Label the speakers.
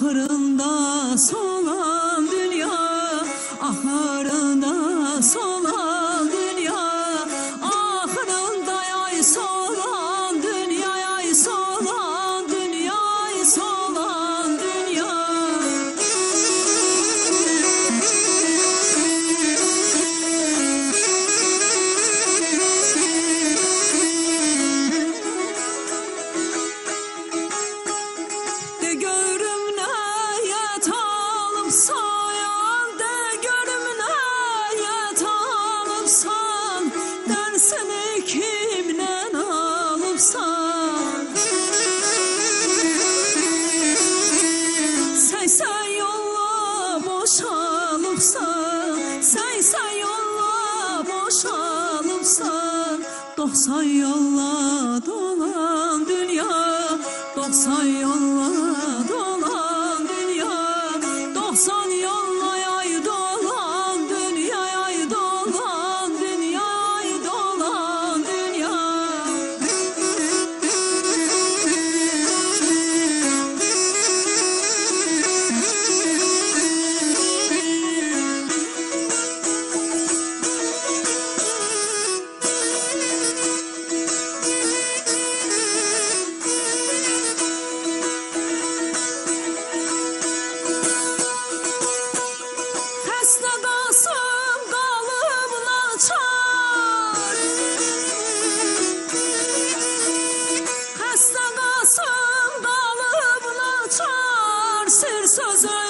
Speaker 1: ahırında solan dünya, ahırında solan dünya, ahırında yay solan dünya, yay solan dünya, yay solan dünya. De görüm ne yatalım sayan, de görüm ne yatalımsan, dersini kimden alıpsan. Sen yolla boşalıpsan, sen yolla boşalıpsan, 90 yolla dolan dünya, 90 yolla dolan dünya, 90 yolla yay dolan dünya, yay dolan dünya, yay dolan dünya. Xəstə Qasım qalıb naçar, xəstə Qasım qalıb naçar, sir sözü